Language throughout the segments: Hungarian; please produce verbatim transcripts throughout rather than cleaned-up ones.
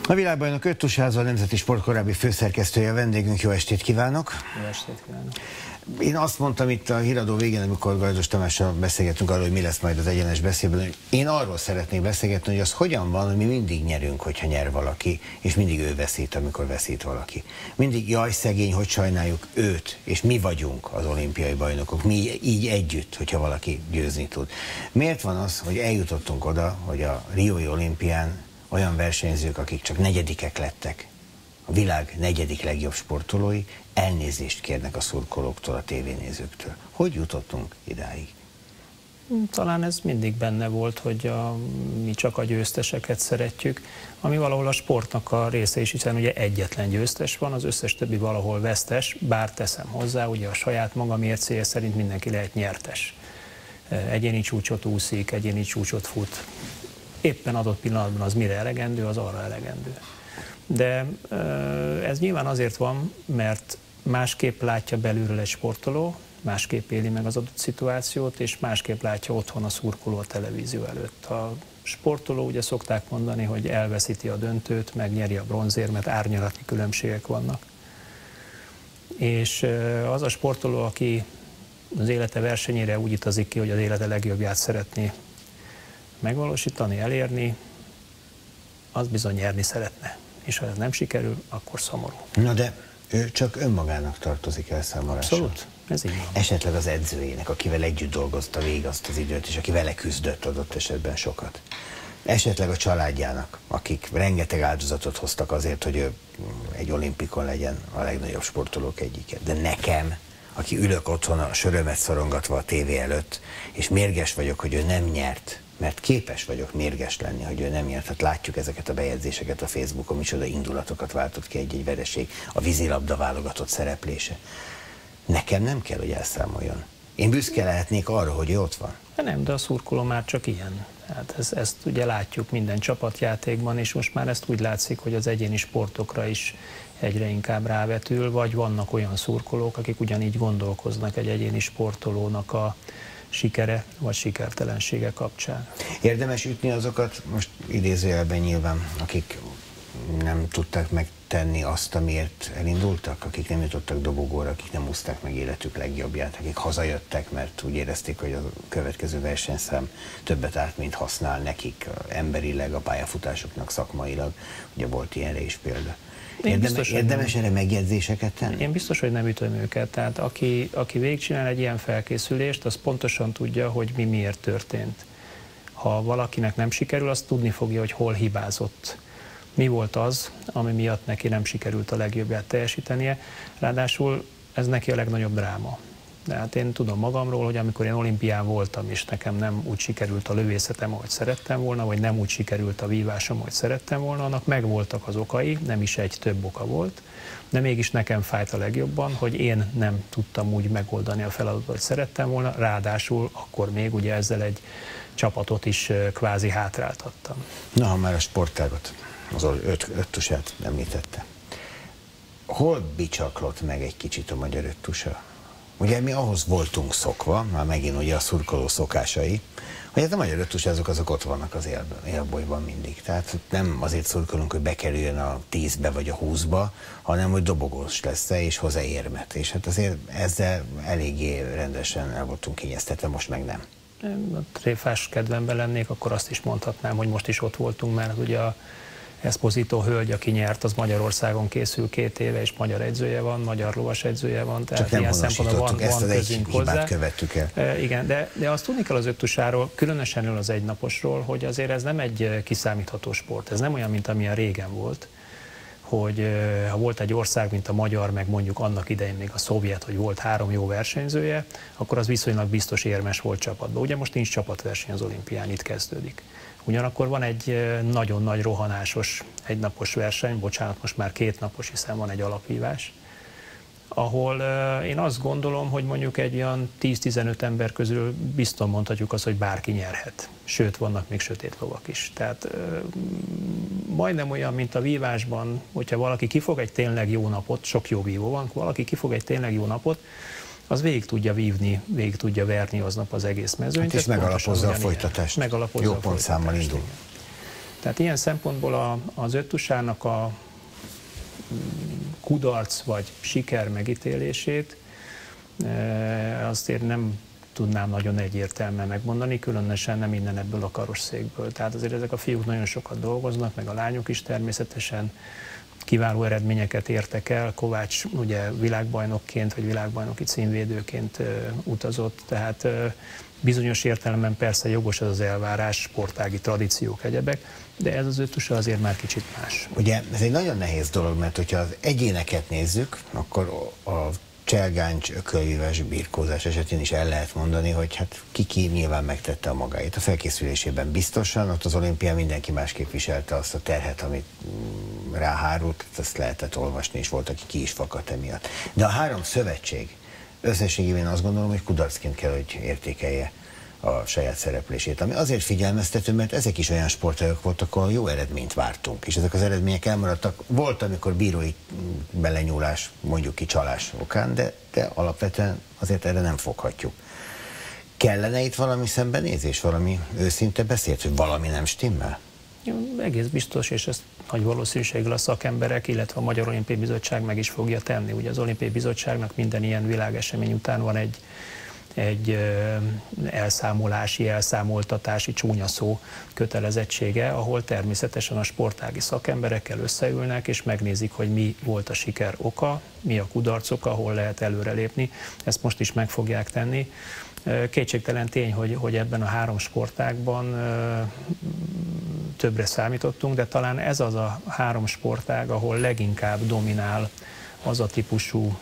A világbajnok Öttusáza, a Nemzeti Sport korábbi főszerkesztője, a vendégünk. Jó estét kívánok! Jó estét kívánok! Én azt mondtam itt a híradó végén, amikor Gajdos Tamással beszélgetünk arról, hogy mi lesz majd az egyenes beszélben, hogy én arról szeretnék beszélgetni, hogy az hogyan van, hogy mi mindig nyerünk, hogyha nyer valaki, és mindig ő veszít, amikor veszít valaki. Mindig jaj szegény, hogy sajnáljuk őt, és mi vagyunk az olimpiai bajnokok, mi így együtt, hogyha valaki győzni tud. Miért van az, hogy eljutottunk oda, hogy a riói olimpián olyan versenyzők, akik csak negyedikek lettek, a világ negyedik legjobb sportolói, elnézést kérnek a szurkolóktól, a tévénézőktől. Hogy jutottunk idáig? Talán ez mindig benne volt, hogy a, mi csak a győzteseket szeretjük, ami valahol a sportnak a része is, hiszen ugye egyetlen győztes van, az összes többi valahol vesztes, bár teszem hozzá, ugye a saját maga mércéje szerint mindenki lehet nyertes. Egyéni csúcsot úszik, egyéni csúcsot fut. Éppen adott pillanatban az mire elegendő, az arra elegendő. De ez nyilván azért van, mert másképp látja belülről egy sportoló, másképp éli meg az adott szituációt, és másképp látja otthon a szurkoló a televízió előtt. A sportoló, ugye szokták mondani, hogy elveszíti a döntőt, megnyeri a bronzérmet, árnyalatnyi különbségek vannak. És az a sportoló, aki az élete versenyére úgy utazik ki, hogy az élete legjobbját szeretné megvalósítani, elérni, az bizony nyerni szeretne. És ha ez nem sikerül, akkor szomorú. Na de ő csak önmagának tartozik elszámolással. Abszolút, ez így van. Esetleg az edzőjének, akivel együtt dolgozta végig azt az időt, és aki vele küzdött adott esetben sokat. Esetleg a családjának, akik rengeteg áldozatot hoztak azért, hogy ő egy olimpikon legyen a legnagyobb sportolók egyike. De nekem, aki ülök otthon a sörömet szorongatva a tévé előtt, és mérges vagyok, hogy ő nem nyert, mert képes vagyok mérges lenni, hogy ő nem nyert. Hát látjuk ezeket a bejegyzéseket a Facebookon, micsoda indulatokat váltott ki egy-egy vereség, a vízilabda válogatott szereplése. Nekem nem kell, hogy elszámoljon. Én büszke lehetnék arra, hogy ő ott van. De nem, de a szurkoló már csak ilyen. Hát ez, ezt ugye látjuk minden csapatjátékban, és most már ezt úgy látszik, hogy az egyéni sportokra is egyre inkább rávetül, vagy vannak olyan szurkolók, akik ugyanígy gondolkoznak egy egyéni sportolónak a sikere vagy sikertelensége kapcsán. Érdemes ütni azokat, most idézőjelben nyilván, akik nem tudták megtenni azt, amiért elindultak, akik nem jutottak dobogóra, akik nem úszták meg életük legjobbját, akik hazajöttek, mert úgy érezték, hogy a következő versenyszám többet árt, mint használ nekik emberileg, a pályafutásoknak szakmailag. Ugye volt ilyenre is példa. Érdemes, biztos, érdemes erre megjegyzéseket tenni? Én biztos, hogy nem ütöm őket. Tehát aki, aki végigcsinál egy ilyen felkészülést, az pontosan tudja, hogy mi miért történt. Ha valakinek nem sikerül, azt tudni fogja, hogy hol hibázott. Mi volt az, ami miatt neki nem sikerült a legjobbját teljesítenie. Ráadásul ez neki a legnagyobb dráma. De hát én tudom magamról, hogy amikor én olimpián voltam, és nekem nem úgy sikerült a lövészetem, ahogy szerettem volna, vagy nem úgy sikerült a vívásom, ahogy szerettem volna, annak megvoltak az okai, nem is egy, több oka volt, de mégis nekem fájt a legjobban, hogy én nem tudtam úgy megoldani a feladatot, hogy szerettem volna, ráadásul akkor még ugye ezzel egy csapatot is kvázi hátráltattam. Na, ha már a sportágat, az öt, Öttusát említette. Hol bicsaklott meg egy kicsit a magyar Öttusa? Ugye mi ahhoz voltunk szokva, már megint ugye a szurkoló szokásai, hogy hát a magyar öttusázok azok ott vannak az él, élbolyban mindig. Tehát nem azért szurkolunk, hogy bekerüljön a tízbe vagy a húszba, hanem hogy dobogós lesz-e és hozzá érmet. És hát azért ezzel eléggé rendesen el voltunk kényeztetve, most meg nem. A tréfás kedvemben lennék, akkor azt is mondhatnám, hogy most is ott voltunk, mert ugye a Esposito hölgy, aki nyert, az Magyarországon készül két éve, és magyar edzője van, magyar lovas edzője van, tehát ilyen szempontból van, ezt van közünk hozzá. Követtük el. E, igen, de, de azt tudni kell az Öttusáról, különösen az egynaposról, hogy azért ez nem egy kiszámítható sport, ez nem olyan, mint amilyen régen volt, hogy ha volt egy ország, mint a magyar, meg mondjuk annak idején még a szovjet, hogy volt három jó versenyzője, akkor az viszonylag biztos érmes volt csapatban. Ugye most nincs csapatverseny az olimpián, itt kezdődik. Ugyanakkor van egy nagyon nagy rohanásos egynapos verseny, bocsánat, most már két napos, hiszen van egy alapvívás, ahol én azt gondolom, hogy mondjuk egy olyan tíz-tizenöt ember közül biztos mondhatjuk azt, hogy bárki nyerhet. Sőt, vannak még sötét lovak is. Tehát majdnem olyan, mint a vívásban, hogyha valaki kifog egy tényleg jó napot, sok jó vívó van, valaki kifog egy tényleg jó napot, az végig tudja vívni, végig tudja verni aznap az egész mezőnyt. Hát és megalapozza a folytatást. Megalapozza jó a pontszámmal indul. Tehát ilyen szempontból a, az öttusának a kudarc vagy siker megítélését azért nem tudnám nagyon egyértelműen megmondani, különösen nem innen ebből a karosszékből. Tehát azért ezek a fiúk nagyon sokat dolgoznak, meg a lányok is természetesen kiváló eredményeket értek el. Kovács ugye világbajnokként, vagy világbajnoki címvédőként utazott, tehát bizonyos értelemben persze jogos ez az elvárás, sportági tradíciók, egyebek, de ez az öttusa azért már kicsit más. Ugye ez egy nagyon nehéz dolog, mert hogyha az egyéneket nézzük, akkor a cselgáncs, ökölvíves birkózás esetén is el lehet mondani, hogy hát ki-ki nyilván megtette a magáét. A felkészülésében biztosan, ott az olimpián mindenki másképp viselte azt a terhet, amit ráhárult, ezt lehetett olvasni, és volt, aki ki is fakadt emiatt. De a három szövetség összességében azt gondolom, hogy kudarcként kell, hogy értékelje a saját szereplését. Ami azért figyelmeztető, mert ezek is olyan sportágok voltak, ahol jó eredményt vártunk, és ezek az eredmények elmaradtak. Volt, amikor bírói belenyúlás, mondjuk ki csalás okán, de, de alapvetően azért erre nem foghatjuk. Kellene itt valami szembenézés, valami őszinte beszélt, hogy valami nem stimmel? Jó, egész biztos, és ezt nagy valószínűséggel a szakemberek, illetve a Magyar Olimpiai Bizottság meg is fogja tenni. Ugye az Olimpiai Bizottságnak minden ilyen világesemény után van egy egy elszámolási, elszámoltatási csúnya szó kötelezettsége, ahol természetesen a sportági szakemberekkel összeülnek, és megnézik, hogy mi volt a siker oka, mi a kudarc oka, hol lehet előrelépni. Ezt most is meg fogják tenni. Kétségtelen tény, hogy, hogy ebben a három sportágban többre számítottunk, de talán ez az a három sportág, ahol leginkább dominál az a típusú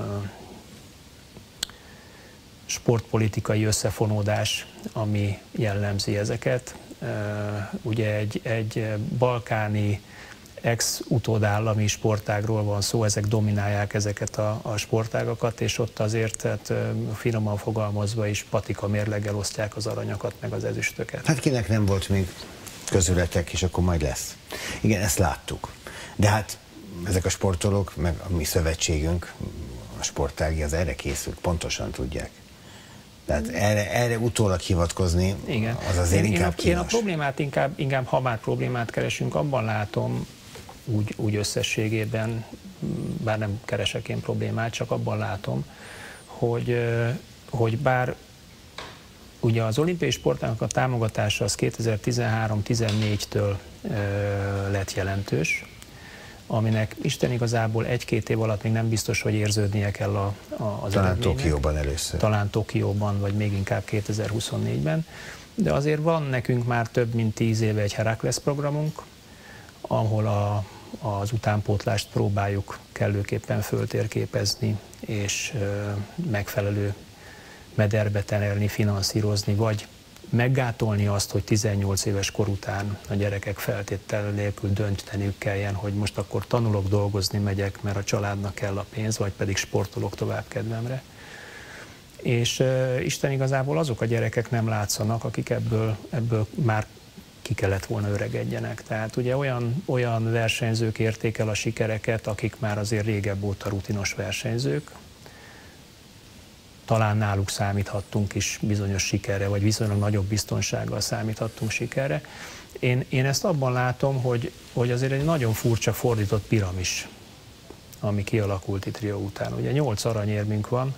sportpolitikai összefonódás, ami jellemzi ezeket. Ugye egy, egy balkáni ex-utódállami sportágról van szó, ezek dominálják ezeket a, a sportágakat, és ott azért, tehát finoman fogalmazva is patika mérleggel osztják az aranyakat, meg az ezüstöket. Hát kinek nem volt még közületek, és akkor majd lesz. Igen, ezt láttuk. De hát ezek a sportolók, meg a mi szövetségünk, a sportági, az erre készült, pontosan tudják. Tehát erre, erre utólag hivatkozni, igen, az azért én, inkább kínos. Én a problémát inkább, inkább, ha már problémát keresünk, abban látom, úgy, úgy összességében, bár nem keresek én problémát, csak abban látom, hogy, hogy bár ugye az olimpiai sportának a támogatása az kétezer-tizenhárom tizennégytől lett jelentős, aminek Isten igazából egy-két év alatt még nem biztos, hogy érződnie kell a, a, az Talán Tokióban először. Talán Tokióban, vagy még inkább kétezer-huszonnégyben. De azért van nekünk már több mint tíz éve egy Herakles programunk, ahol a, az utánpótlást próbáljuk kellőképpen föltérképezni, és ö, megfelelő mederbe terelni, finanszírozni, vagy meggátolni azt, hogy tizennyolc éves kor után a gyerekek feltétel nélkül dönteniük kelljen, hogy most akkor tanulok, dolgozni megyek, mert a családnak kell a pénz, vagy pedig sportolok tovább kedvemre. És uh, Isten igazából azok a gyerekek nem látszanak, akik ebből, ebből már ki kellett volna öregedjenek. Tehát ugye olyan, olyan versenyzők érték el a sikereket, akik már azért régebb óta rutinos versenyzők, talán náluk számíthattunk is bizonyos sikerre, vagy viszonylag nagyobb biztonsággal számíthattunk sikerre. Én, én ezt abban látom, hogy, hogy azért egy nagyon furcsa fordított piramis, ami kialakult itt Rio után. Ugye nyolc aranyérmünk van,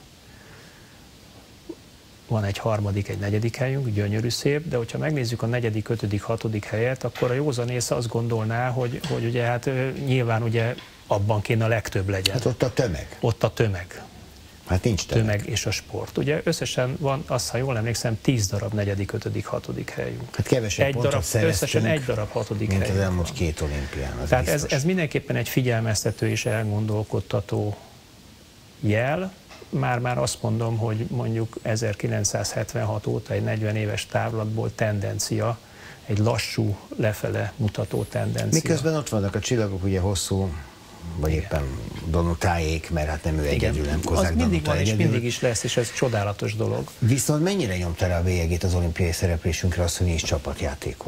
van egy harmadik, egy negyedik helyünk, gyönyörű szép, de hogyha megnézzük a negyedik, ötödik, hatodik helyet, akkor a józanész azt gondolná, hogy, hogy ugye hát nyilván ugye abban kéne a legtöbb legyen. Hát ott a tömeg. Ott a tömeg. Hát nincs tömeg. tömeg és a sport. Ugye összesen van, azt, ha jól emlékszem, tíz darab negyedik, ötödik, hatodik helyünk. Hát kevesebb egy pontot darab, szereztünk, összesen egy darab hatodik mint helyünk az elmúlt van. két olimpián. Az Tehát ez, ez mindenképpen egy figyelmeztető és elgondolkodtató jel. Már-már azt mondom, hogy mondjuk ezerkilencszázhetvenhat óta egy negyven éves távlatból tendencia, egy lassú, lefele mutató tendencia. Miközben ott vannak a csillagok, ugye hosszú, vagy igen, éppen Donutáék, mert hát nem ő egyedül, nem Kozák Az mindig van, és egyedül. mindig is lesz, és ez csodálatos dolog. Viszont mennyire nyomta rá a bélyegét az olimpiai szereplésünkre az, hogy nincs csapatjátékunk?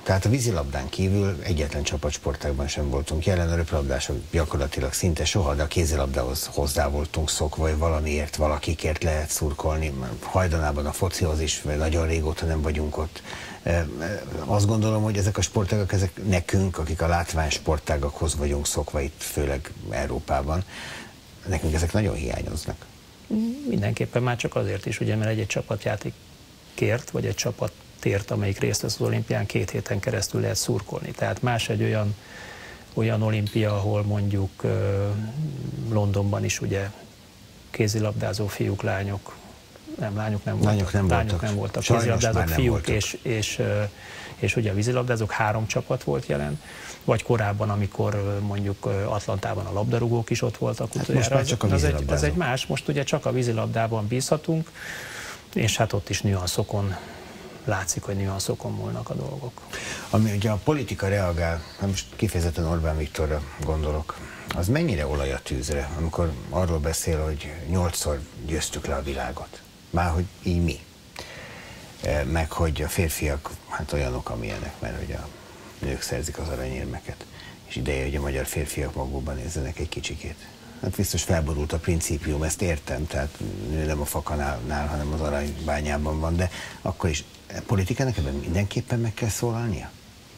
Tehát a vízilabdán kívül egyetlen csapatsportágban sem voltunk jelen, a röplabdások gyakorlatilag szinte soha, de a kézilabdához hozzá voltunk szokva, vagy valamiért, valakikért lehet szurkolni. Hajdanában a focihoz is, vagy nagyon régóta nem vagyunk ott. Azt gondolom, hogy ezek a sportágak, ezek nekünk, akik a látványsportágakhoz vagyunk szokva itt, főleg Európában, nekünk ezek nagyon hiányoznak. Mindenképpen már csak azért is, ugye, mert egy-egy csapatjátékért, vagy egy csapattért, amelyik részt vesz az olimpián, két héten keresztül lehet szurkolni. Tehát más egy olyan, olyan olimpia, ahol mondjuk uh, Londonban is ugye kézilabdázó fiúk, lányok, nem, lányok nem voltak. Lányok nem lányok voltak. Nem voltak. Sajnos kézilabdázók, nem fiúk voltak. És, és, és ugye a vízilabdázók, három csapat volt jelen, vagy korábban, amikor mondjuk Atlantában a labdarúgók is ott voltak. Hát most már csak a ez, egy, vízilabdázók. ez egy más, most ugye csak a vízilabdában bízhatunk, és hát ott is nüanszokon látszik, hogy nüanszokon múlnak a dolgok. Ami ugye a politika reagál, most kifejezetten Orbán Viktorra gondolok, az mennyire olaj a tűzre, amikor arról beszél, hogy nyolcszor győztük le a világot. Márhogy így mi. Meg hogy a férfiak hát olyanok, amilyenek, mert hogy a nők szerzik az aranyérmeket. És ideje, hogy a magyar férfiak magukban nézzenek egy kicsikét. Hát biztos felborult a principium, ezt értem, tehát nő nem a fakanál, hanem az aranybányában van, de akkor is politikának ebben mindenképpen meg kell szólalnia?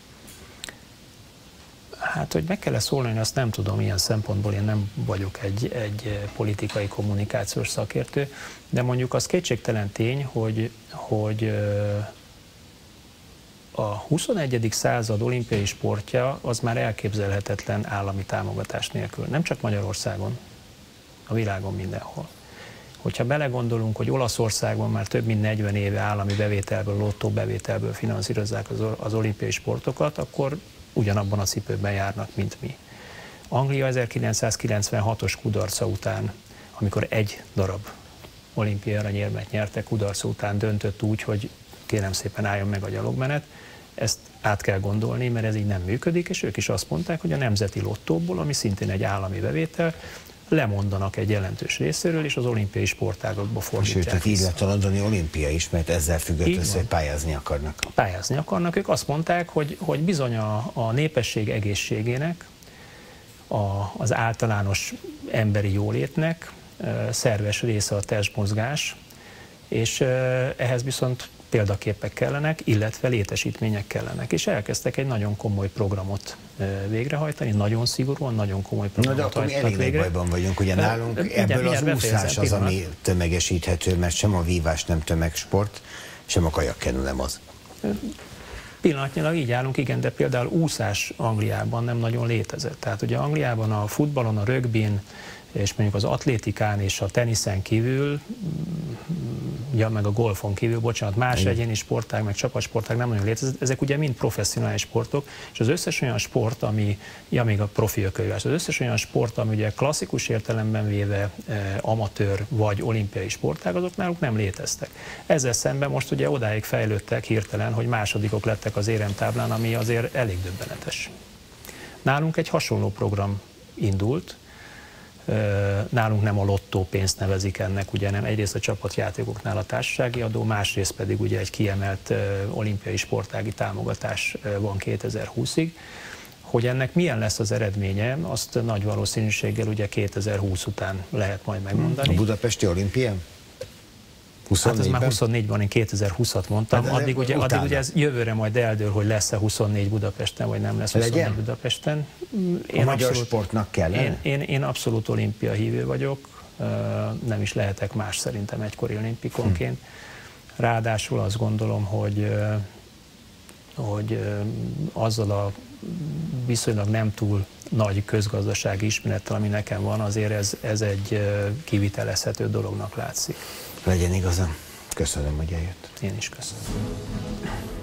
Hát, hogy meg kell -e szólni, azt nem tudom, ilyen szempontból én nem vagyok egy, egy politikai kommunikációs szakértő, de mondjuk az kétségtelen tény, hogy, hogy a huszonegyedik század olimpiai sportja az már elképzelhetetlen állami támogatás nélkül. Nem csak Magyarországon, a világon mindenhol. Hogyha belegondolunk, hogy Olaszországban már több mint negyven éve állami bevételből, lottó bevételből finanszírozzák az, az olimpiai sportokat, akkor ugyanabban a cipőben járnak, mint mi. Anglia ezerkilencszázkilencvenhatos kudarca után, amikor egy darab olimpiai aranyérmet nyertek, kudarca után döntött úgy, hogy kérem szépen álljon meg a gyalogmenet, ezt át kell gondolni, mert ez így nem működik, és ők is azt mondták, hogy a nemzeti lottóból, ami szintén egy állami bevétel, lemondanak egy jelentős részéről, és az olimpiai sportágakba fordítják. Sőt, tehát így lett a londoni olimpia is, mert ezzel függött össze, hogy pályázni akarnak. Pályázni akarnak. Ők azt mondták, hogy, hogy bizony a, a népesség egészségének, a, az általános emberi jólétnek e, szerves része a testmozgás, és e, ehhez viszont példaképek kellenek, illetve létesítmények kellenek. És elkezdtek egy nagyon komoly programot végrehajtani, nagyon szigorúan, nagyon komoly programot hajtottak végre. Na de akkor mi elég nagy bajban vagyunk, ugye nálunk ebből az úszás az, ami tömegesíthető, mert sem a vívás nem tömegsport, sem a kajakkenő nem az. Pillanatnyilag így állunk, igen, de például úszás Angliában nem nagyon létezett. Tehát ugye Angliában a futballon, a rögbin, és mondjuk az atlétikán és a teniszen kívül, ja, meg a golfon kívül, bocsánat, más egyéni sportág, meg csapatsportág nem nagyon létezett, ezek ugye mind professzionális sportok, és az összes olyan sport, ami, ja, még a profi ökölvívás, az összes olyan sport, ami ugye klasszikus értelemben véve eh, amatőr vagy olimpiai sportág, azok náluk nem léteztek. Ezzel szemben most ugye odáig fejlődtek hirtelen, hogy másodikok lettek az éremtáblán, ami azért elég döbbenetes. Nálunk egy hasonló program indult, nálunk nem a lottó pénzt nevezik ennek, ugye nem egyrészt a csapatjátékoknál a társasági adó, másrészt pedig ugye egy kiemelt olimpiai sportági támogatás van kétezer-húszig. Hogy ennek milyen lesz az eredménye, azt nagy valószínűséggel ugye kétezer-húsz után lehet majd megmondani. A budapesti olimpián? Hát ez már huszonnégyben, én kétezer-húszat mondtam, hát addig, ugye, addig ugye ez jövőre majd eldől, hogy lesz-e huszonnégy Budapesten, vagy nem lesz huszonnégy Legyen? Budapesten. Én a magyar abszolút, sportnak kell. Én, én, én abszolút olimpia hívő vagyok, nem is lehetek más szerintem egykori olimpikonként. Hm. Ráadásul azt gondolom, hogy, hogy azzal a viszonylag nem túl nagy közgazdasági ismerettel, ami nekem van, azért ez, ez egy kivitelezhető dolognak látszik. Legyen igazam. Köszönöm, hogy eljött. Én is köszönöm.